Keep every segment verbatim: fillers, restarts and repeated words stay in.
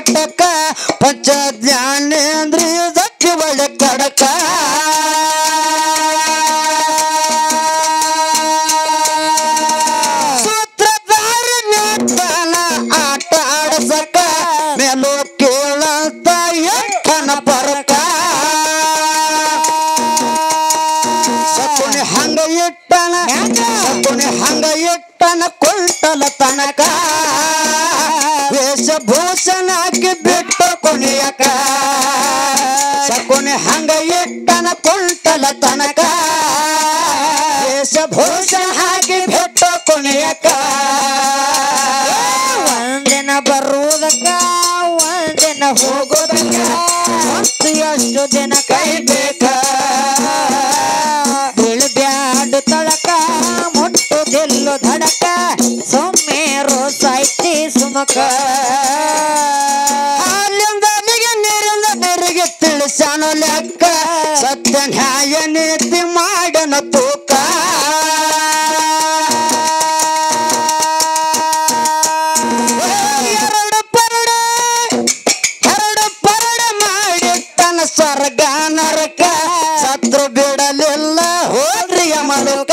ನಾಟಕ ಪಂಚ ಜ್ಞಾನೇಂದ್ರಿಯದಕ್ಕೆ ಒಳ್ಳೆ ಕಡಕ ಸೂತ್ರಧಾರ ನೇತನ ಆಟ ಆಡಸಕ ಮೇಲೋ ಕೇಳಂತ ಎಂಟನ ಪರಕ ಸಕುಣಿ ಹಂಗ ಇಟ್ಟನ ಸಕುಣಿ ಹಂಗ ಇಟ್ಟನ ಕೊಂಟಲ ತನಕ ವೇಷಭೂಷಣ ಹಾಕಿ ಬಿಟ್ಟು ಕುಣಿಯಕ ಸಕುಣಿ ಹಂಗ ಇಟ್ಟನ ಕೊಂಟಲ ತನಕ ವೇಷಭೂಷಣ ಹಾಕಿ ಬಿಟ್ಟು ಕುಣಿಯಕ ಒಂದಿನ ಬರುವುದಕ್ಕ ಒಂದಿನ ಹೋಗೋದಕ್ಕ ಮತ್ತು ಎಷ್ಟು ದಿನ ಕೈಬೇಕ ಬಿಳ್ಬ್ಯಾಡು ತಳಕ ಮುಟ್ಟುದಿಲ್ಲು ಧಡಕ ಸೊಮ್ಮೇರು ಸಾಯ್ತಿ ಸುಮಕ ಅಲ್ಲಿಂದ ಅಲ್ಲಿಗೆ ನೀರಿಂದ ನೀರಿಗೆ ತಿಳಿಸಾನು ಲೆಕ್ಕ ಸತ್ಯ ನ್ಯಾಯ ನೀತಿ ಮಾಡನ ತೂಕ ಎರಡು ಪರಡ ಎರಡು ಪರಡ ಮಾಡಿಟ್ಟನ ಸ್ವರ್ಗ ನರಕ ಸತ್ರು ಬಿಡಲಿಲ್ಲ ಹೋದ್ರಿಯ ಮಲುಕ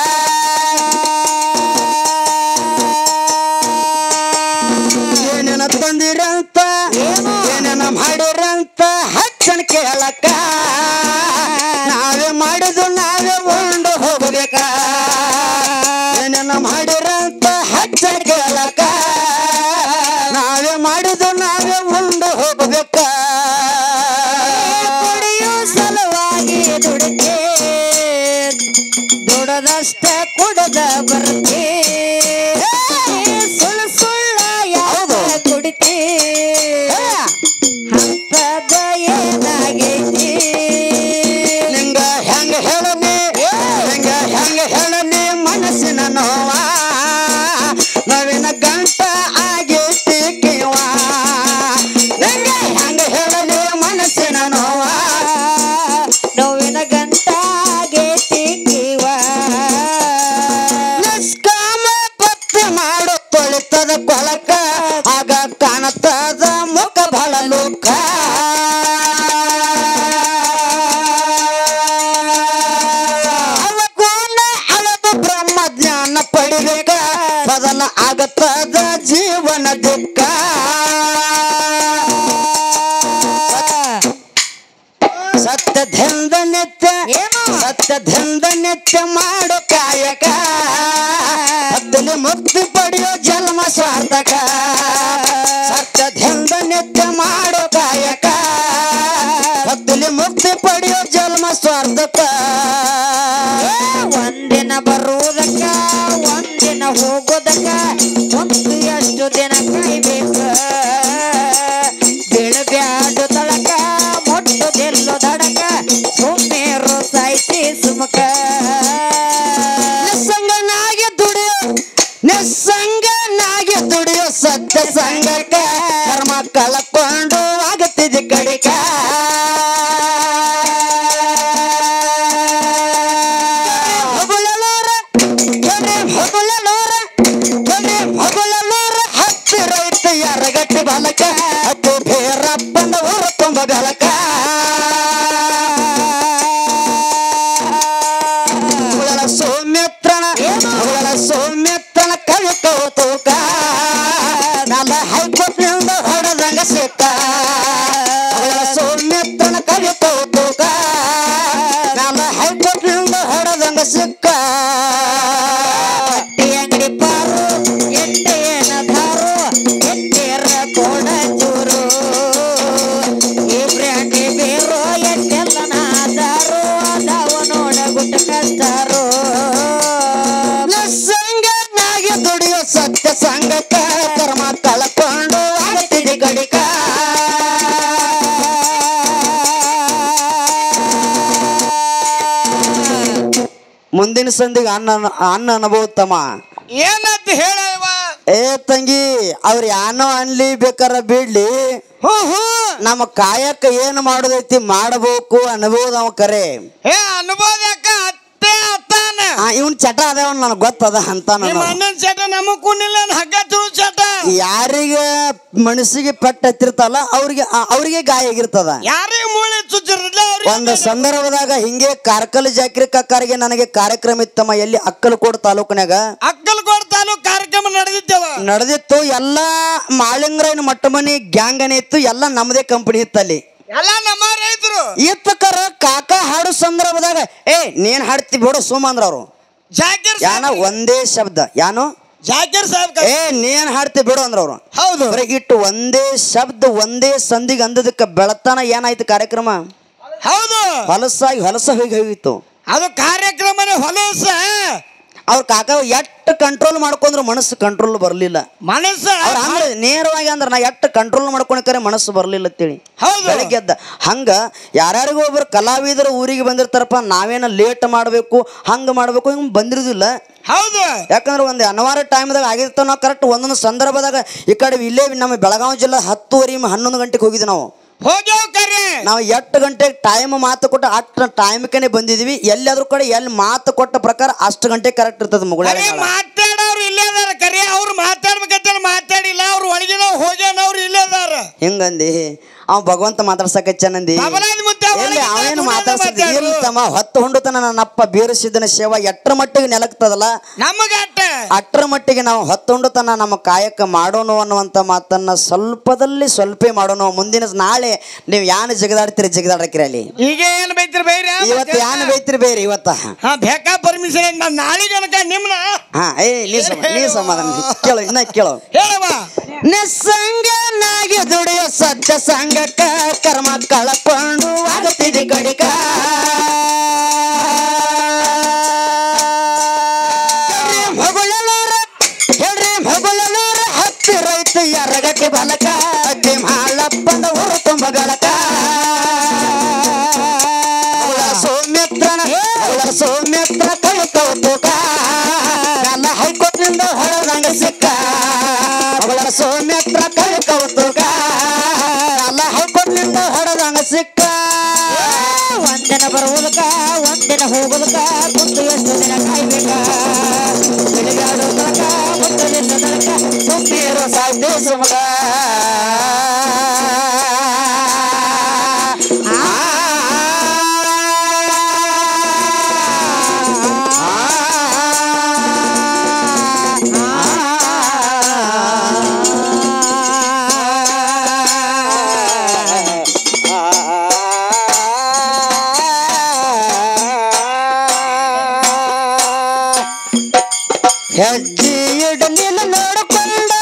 ಏನೇನ ತಂದಿರಂತ ಏನೇನ ಮಾಡಿರಂತ ಹಚ್ಚನ ಕೇಳಕ ನಾವೇ ಮಾಡಿದು ನಾವೇ ಉಂಡು ಹೋಗಬೇಕ ಏನೇನ ಮಾಡಿರಂತ ಹಚ್ಚನ ಕೇಳಕ ನಾವೇ ಮಾಡಿದು ನಾವೇ ಉಂಡು ಹೋಗಬೇಕ ಕುಡಿಯೋ ಸಲುವಾಗಿ ದುಡಿತೆ ದುಡದಷ್ಟ ಕುಡದ ಬರುತ್ತೆ ಸುಳ್ಳು ಸುಳ್ಳ ಯಾವ್ದು ಕುಡಿತೆ ಹಂತದ ಏನಾಗೈತಿ ನಿಂಗ ಹೆಂಗ ಹೇಳಲಿ ಹೆಂಗ ಹೆಂಗ ಹೇಳಲಿ ಮನಸ್ಸಿನ ನೋವ ನವಿನ ಗಂಟ ಆಗೈತಿ ಕಿವ ನಿಂಗ ಹೆಂಗ ಹೇಳಲಿ ಮನಸ್ಸಿನ ನೋವ ನೋವಿನ ಗಂಟ ಆಗೈತಿ ಕಿವ ನಿಷ್ಕಾಮ ಪತ್ತೆ ಮಾಡು ತೊಳಿತದ ಕೊಳಕ ಆಗ ಕಾಣತದ ಮುಖ ಬಹಳ ಲೋಕ ಅವಗುಣ ಅಳದು ಬ್ರಹ್ಮ ಜ್ಞಾನ ಪಡಿಬೇಕ ಬದಲ ಆಗತದ ಜೀವನ ದುಃಖ ಸತ್ಯದಿಂದ ನಿತ್ಯ ಸತ್ಯದಿಂದ ನಿತ್ಯ ಮಾಡೋ ಕಾಯಕ ಹತ್ತಲಿ ಮುಕ್ತಿ ಪಡೆಯೋ ಜನ್ಮ ಸಾರ್ಥಕ ಸತ್ಯದಿಂದ ನಿತ್ಯ ಮಾಡೋ ಕಾಯಕ ಹತ್ತಲಿ ಮುಕ್ತಿ ಪಡೆಯೋ ಜನ್ಮ ಸಾರ್ಥಕ ಒಂದಿನ ಬರುವುದಕ್ಕ ಒಂದಿನ ಹೋಗೋದಕ್ಕ ಒಂದು ಎಷ್ಟು ದಿನ ಕಾಯ್ಬೇಕ ಬಿಳಬ್ಯಾಡು ತಳಕ ಮುಟ್ಟುದಿಲ್ಲು ದಡಕ ಸುಮ್ಮೇರು ಸಾಯ್ತಿ ಸುಮಕ ನಿಸ್ಸಂಗನಾಗಿ ದುಡಿಯೋ ನಿಸ್ಸಂಗನಾಗಿ ದುಡಿಯೋ ಸತ್ಯ ಸಂಗಕ ಕರ್ಮ ಕಳಕೊಂಡು ಆಗತ್ತಿದೆ ಕಡಿಕ ಹೊಗಳಲೋರ ಹೊಗಳಲೋರ ಹೊಗಳಲೋರ ಹತ್ತಿರ ಇತ್ತು ಯಾರಗಟ್ಟಿ ಬಾಲಕ ಅಪ್ಪು ಬೇರಪ್ಪನ ಊರ ತುಂಬ ಬೆಳಕ ಸೌಮ್ಯತ್ರನ ಸೌಮ್ಯತ್ರನ ಕವಿ ಕೌತುಕ ನಲ್ಲ ಹೈಕೋಟ್ನಿಂದ ಹೊಡೆದಂಗ ಸಿಕ್ಕ ಸೌಮ್ಯತ್ರನ ಕವಿ ಕೌತುಕ ನಲ್ಲ ಹೈಕೋಟ್ನಿಂದ ಹೊಡೆದಂಗ ಸಿಕ್ಕ ಹಟ್ಟಿ ಅಂಗಡಿ ಪಾರು ಎಟ್ಟೇನ ಧಾರು ಎಟ್ಟೇರ ಕೋಡ ಚೂರು ಈ ಬ್ರ್ಯಾಂಡಿ ಬೇರು ಎಟ್ಟೆಲ್ಲ ನಾದಾರು ಅದಾವ ನೋಡ ಗುಟ್ಟ ಕಷ್ಟಾರು ಸಂಗನಾಗಿ ದುಡಿಯೋ ಸತ್ಯ ಸಂಗಕ ಕರ್ಮ ಕಳ್ಕೊಂಡು ಆಗತ್ತಿದೆ ಗಡಿಕ ಮುಂದಿನ ಸಂದಿಗೆ ಅನ್ನ ಅನ್ನ ಅನ್ಬೋತಮ್ಮ ಏನಂತ ಹೇಳವ ಏ ತಂಗಿ ಅವ್ರ ಯಾನೋ ಅನ್ಲಿ ಬೇಕಾರ ಬಿಡ್ಲಿ ಹೂ ಹೂ ನಮ್ಮ ಕಾಯಕ ಏನು ಮಾಡೋದೈತಿ ಮಾಡಬೇಕು ಅನ್ಬೋದು ಅವ ಕರೆ ಹೇ ಅನ್ಬೋದಕ್ಕ ಅತ್ತೆ ಅತ್ತಾನ ಇವನ್ ಚಟ ಅದೇವ ನನಗೆ ಗೊತ್ತದ ಅಂತ ಅಣ್ಣನ ಚಟ ನಮಗ್ ಕುಣಿಲ್ಲ ಹಗ್ಗ ತುಳು ಚಟ ಯಾರಿಗೆ ಮನಸ್ಸಿಗೆ ಪೆಟ್ಟ ಹತ್ತಿರ್ತಲ್ಲ ಅವ್ರಿಗೆ ಅವ್ರಿಗೆ ಗಾಯ ಆಗಿರ್ತದ ಯಾರಿಗೆ ಮೂಳೆ ಚುಚ್ಚಿರಲ್ಲ ಒಂದು ಸಂದರ್ಭದಾಗ ಹಿಂಗೆ ಕಾರ್ಕಲ್ ಜಾಕ್ರಿ ಕಕ್ಕಾರಿಗೆ ನನಗೆ ಕಾರ್ಯಕ್ರಮ ಇತ್ತಮ್ಮ ಎಲ್ಲಿ ಅಕ್ಕಲಕೋಟ್ ತಾಲೂಕಿನಾಗ ಅಕ್ಕಲಕೋಟ್ ತಾಲೂಕ್ ಕಾರ್ಯಕ್ರಮ ನಡೆದಿದ್ದೇವ ನಡೆದಿತ್ತು ಎಲ್ಲಾ ಮಾಳಿಂಗ್ರೈನ್ ಮಟ್ಟಮನಿ ಗ್ಯಾಂಗ್ ಅನೇ ಇತ್ತು ಎಲ್ಲ ನಮ್ಮದೇ ಕಂಪನಿ ಇತ್ತಲ್ಲಿ ಎಲ್ಲ ನಮ್ಮ ರೈತರು ಇತ್ತಕರ ಕಾಕ ಹಾಡು ಸಂದರ್ಭದಾಗ ಏ ನೀನ್ ಹಾಡ್ತಿ ಬಿಡು ಸುಮಂದ್ರ ಅವರು ಜಾಕಿರ್ ಯಾನ ಒಂದೇ ಶಬ್ದ ಯಾನು ಜಾಕಿರ್ ಸಾಹೇಬ್ ಏ ನೀನ್ ಹಾಡ್ತಿ ಬಿಡು ಅಂದ್ರ ಅವ್ರು ಹೌದು ಇಟ್ಟು ಒಂದೇ ಶಬ್ದ ಒಂದೇ ಸಂದಿಗೆ ಅಂದದಕ್ಕೆ ಬೆಳತಾನ ಏನಾಯ್ತು ಕಾರ್ಯಕ್ರಮ ಹೌದು ಹೊಲಸಾಗಿ ಹೊಲಸ ಹೋಗಿ ಹೋಗಿತ್ತು ಅದು ಕಾರ್ಯಕ್ರಮನೇ ಹೊಲಸ ಅವ್ರ ಕಾಕ ಎಟ್ಟು ಕಂಟ್ರೋಲ್ ಮಾಡ್ಕೊಂಡ್ರು ಮನಸ್ಸು ಕಂಟ್ರೋಲ್ ಬರ್ಲಿಲ್ಲ ಮನಸ್ಸ ಅವ್ರ ಅಂದ್ರೆ ನೇರವಾಗಿ ಅಂದ್ರೆ ನಾ ಎಟ್ಟು ಕಂಟ್ರೋಲ್ ಮಾಡ್ಕೊಳಕರೆ ಮನಸ್ಸು ಬರ್ಲಿಲ್ಲ ಅಂತೇಳಿ ಬೆಳಗ್ಗೆ ಎದ್ದ ಹಂಗ ಯಾರ್ಯಾರಿಗೂ ಒಬ್ರು ಕಲಾವಿದರು ಊರಿಗೆ ಬಂದಿರ್ತಾರಪ್ಪ ನಾವೇನ ಲೇಟ್ ಮಾಡ್ಬೇಕು ಹಂಗ ಮಾಡ್ಬೇಕು ಹಿಂಗ್ ಬಂದಿರುದಿಲ್ಲ ಹೌದು ಯಾಕಂದ್ರೆ ಒಂದು ಅನಿವಾರ್ಯ ಟೈಮ್ದಾಗ ಆಗಿರ್ತಾವ ನಾವು ಕರೆಕ್ಟ್ ಒಂದೊಂದು ಸಂದರ್ಭದಾಗ ಈ ಕಡೆ ಇಲ್ಲೇ ನಮ್ಮ ಬೆಳಗಾವಿ ಜಿಲ್ಲಾ ಹತ್ತುವರೆ ಹನ್ನೊಂದು ಗಂಟೆಗೆ ಹೋಗಿದ್ವಿ ನಾವು ನಾವು ಎಷ್ಟು ಗಂಟೆಗೆ ಟೈಮ್ ಮಾತು ಕೊಟ್ಟ ಅಷ್ಟು ಟೈಮ್ಗೆ ಬಂದಿದ್ವಿ ಎಲ್ಲಾದ್ರೂ ಕಡೆ ಎಲ್ಲಿ ಮಾತು ಕೊಟ್ಟ ಪ್ರಕಾರ ಅಷ್ಟು ಗಂಟೆ ಕರೆಕ್ಟ್ ಇರ್ತದ ಮಗಳ ಮಾತಾಡೋರು ಇಲ್ಲೇ ಅದಾರ ಕರೆ ಅವ್ರು ಮಾತಾಡ್ಬೇಕಂತ ಮಾತಾಡಿಲ್ಲ ಅವ್ರು ಒಳಗಿನ ಹೋಗ್ಯಾನವ್ರು ಇಲ್ಲೇ ಅದಾರ ಹಿಂಗಂದಿ ಅವ್ ಭಗವಂತ ಮಾತಾಡ್ಸಕಚ್ಚನಂದಿ ಅವೇನು ಮಾತಾಡ್ಸಮ್ಮ ಹೊತ್ತು ಹೊಂಡುತನ ನನ್ನಪ್ಪ ಬೀರಸಿದ್ದನ ಸೇವಾ ಎಟ್ರ ಮಟ್ಟಿಗೆ ನೆಲಕ್ತದಲ್ಲ ನಮಗ ಅಟ್ರ ಮಟ್ಟಿಗೆ ನಾವು ಹೊತ್ತೊಂಡುತನ ನಮ್ಮ ಕಾಯಕ ಮಾಡೋಣ ಅನ್ನುವಂತ ಮಾತನ್ನ ಸ್ವಲ್ಪದಲ್ಲಿ ಸ್ವಲ್ಪ ಮಾಡೋಣ ಮುಂದಿನ ನಾಳೆ ನೀವು ಯಾನು ಜಗದಾಡ್ತೀರಿ ಜಗದಾಡಕ್ರಿ ಅಲ್ಲಿ ಈಗ ಏನ್ ಬೈತಿರಿ ಬೈರಿ ಇವತ್ತು ಯಾನು ಬೈತಿರಿ ಬೇರೆ ಇವತ್ತ ಹಾ ಬೇಕಾ ಪರ್ಮಿಷನ್ ನಾನು ನಾಳೆ ಗನಕ ನಿಮ್ನ ಹಾ ಏ ನೀ ನೀ ಸಮಾಧಾನ ಕೇಳು ಇನ್ನ ಕೇಳು ಹೇಳವ ನಿಸ್ಸಂಗನಾಗಿ ದುಡಿಯೋ ಸತ್ಯ ಸಂಗಕ್ಕ ಕರ್ಮ ಕಳಕೊಂಡು ಆಗುತ್ತಿದೆ ಕಡಿಕ ಮಗಳೂರ ಹೇಳ್ರಿ ಮಗಳೂರ ಹತ್ತಿ ರೈತ ಎರಗಕ್ಕೆ ಬಲಕ ಅಗ್ಗಿ ಮಾಳಪ್ಪನ ಊರು ತುಂಬ ಗಳಕ ಸೌಮ್ಯತ್ರನ ಸೌಮ್ಯತ್ರ ಕೈ ಕೌತುಕ ನನ್ನ ಹೈಕೋರ್ಟ್ನಿಂದ ಹೊರದಂಗ ಸಿಕ್ಕ ಅವಳ ಸೌಮ್ಯತ್ರ ಕೈ ಕೌತುಕ ನನ್ನ ಹೈಕೋರ್ಟ್ನಿಂದ ಹೊರದಂಗ ಸಿಕ್ಕ ಒಂದಿನ ಬರುವುದಕ್ಕ ಒಂದಿನ ಹೋಗುದಕ್ಕ ಕುಂತು ಎಷ್ಟು ದಿನ ಕಾಯ್ಬೇಕ ಬೆಳಿಗಾಡು ತನಕ ಮುತ್ತಲಿಂದ ತನಕ ಸುಮ್ಮೀರೋ ಸಾಧ್ಯ ಸುಮಗ ಹೆಜ್ಜೆ ಇಡಲಿಲ್ಲ ನೋಡಿಕೊಂಡ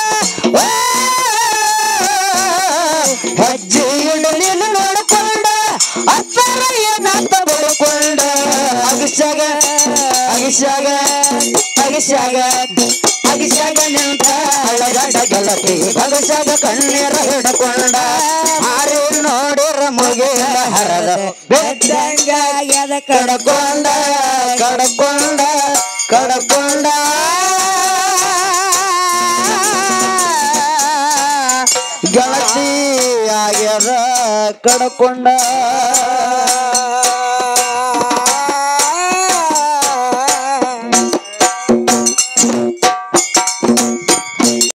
ಹೆಜ್ಜೆ ಇಡಲಿಲ್ಲ ನೋಡಿಕೊಂಡ ಅಪ್ಪರ ಏನಾತ ಬಡ್ಕೊಂಡ ಅಗಿಸಾಗ ಅಗಿಸಾಗ ಅಗಿಸಾಗ ಅಗಿಸಾಗ ನಿಂತ ಹಳಗಡ್ಡ ಗೆಳತಿ ಬಗಸಾಗ ಕಣ್ಣೀರ ಹಿಡ್ಕೊಂಡ ಹಾರಿ ನೋಡಿರ ಮುಗಿಲ ಹರದ ಬೆದ್ದಂಗ ಎದ ಕಡ್ಕೊಂಡ ಕಡ್ಕೊಂಡ ಕಡ್ಕೊಂಡ ಗೆಳತಿ ಆಗ್ಯದ ಕಡ್ಕೊಂಡ